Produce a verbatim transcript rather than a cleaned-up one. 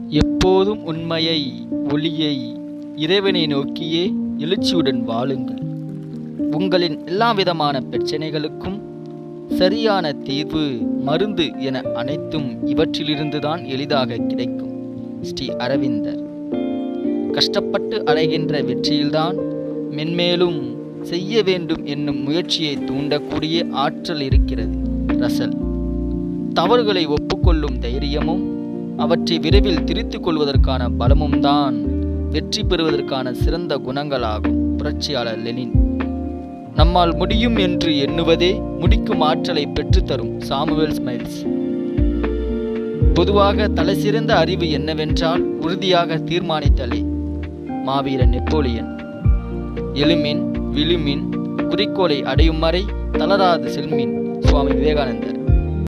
எப்போதும் உண்மையை, ஒளியை, இறைவனை நோக்கியே எழுச்சியுடன் வாழுங்கள். உங்களின் எல்லாவிதமான பிரச்சனைகளுக்கும் சரியான தீர்வு, மருந்து என அனைத்தும் இவற்றிலிருந்துதான் எளிதாக கிடைக்கும். ஸ்ரீ அரவிந்தர். கஷ்டப்பட்டு அடைகின்ற வெற்றியில்தான் மென்மேலும் செய்ய வேண்டும் என்னும் முயற்சியை தூண்டக்கூடிய ஆற்றல் இருக்கிறது. ரசல். தவறுகளை ஒப்புக்கொள்ளும் தைரியமும் அவற்றை விரைவில் திரித்துக் கொள்வதற்கான பலமும் தான் வெற்றி பெறுவதற்கான சிறந்த குணங்களாகும். புரட்சியாளர் லெனின். நம்மால் முடியும் என்று எண்ணுவதே முடிக்கும் ஆற்றலை பெற்றுத்தரும். Samuel Smiles. பொதுவாக தலைசிறந்த அறிவு என்னவென்றால் உறுதியாக தீர்மானித்தலே. மாவீரன் நெப்போலியன். எழுமின் விழுமின் குறிக்கோளை அடையும் வரை தளராது செல்மின். சுவாமி விவேகானந்தர்.